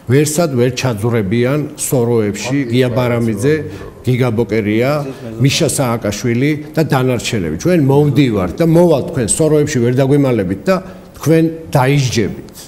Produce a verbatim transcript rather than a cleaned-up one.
ვერსად ვერ ჩაძურებიან სოროებში გია ბარამიძე, გიგა ბოკერია, მიშა სააკაშვილი და დანარჩენები. ჩვენ მოვდივართ და მოვალთ თქვენ სოროებში ვერ დაგვიმალებით და თქვენ დაისჯებით.